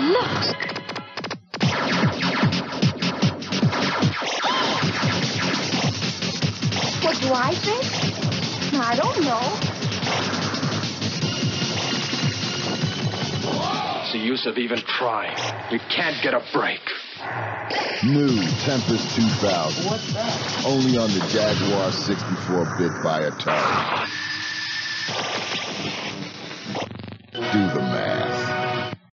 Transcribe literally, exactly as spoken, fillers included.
Look! What do I think? I don't know. What's the use of even trying? You can't get a break. New Tempest two thousand. What's that? Only on the Jaguar sixty-four bit by Atari. Do the math.